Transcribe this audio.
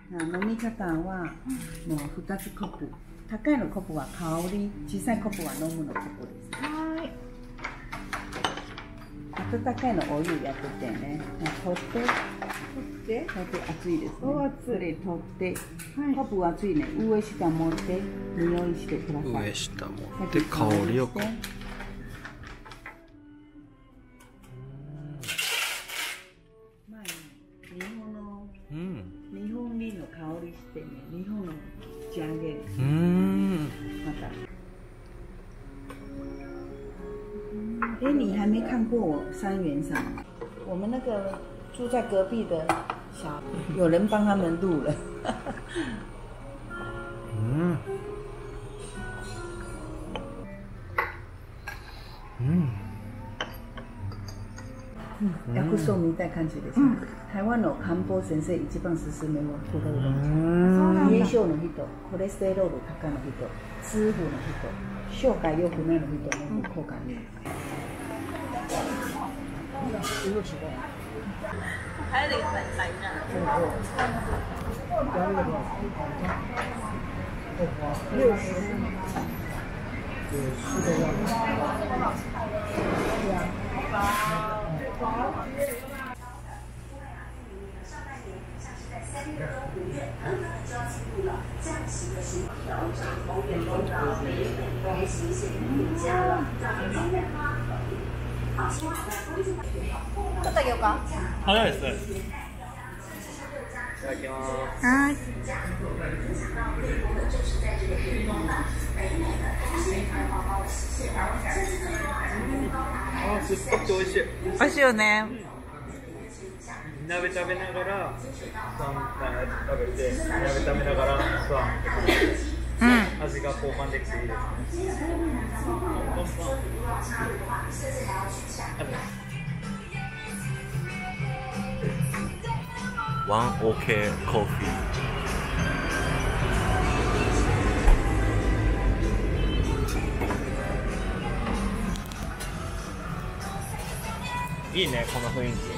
飲み方はもう2つコップ。高いのコップは香り、小さいコップは飲むのコップです。はい。温かいのお湯やっててね。取って熱いですね。それ取って、コップは熱いね。上下持って匂いしてください。 上下持って香りを。 日本人の香りしてね、日本の仕上げ。また。哎，你还没看过我三元上？我们那个住在隔壁的小，有人帮他们录了。薬草みたいな感じです。台湾の漢方先生一番勧めはこれを。冷え性の人、コレステロール高いの人、痛風の人、消化良くないの人の効果に。 还得再来一ちょっとあげようか。 早いですね。いただきます。はい。あ、酸っぱくて美味しい。 美味しいよね。 鍋食べながら酸食べて、鍋食べながら酸。味が交換できていいですね。1OK コーヒー。いいね、この雰囲気。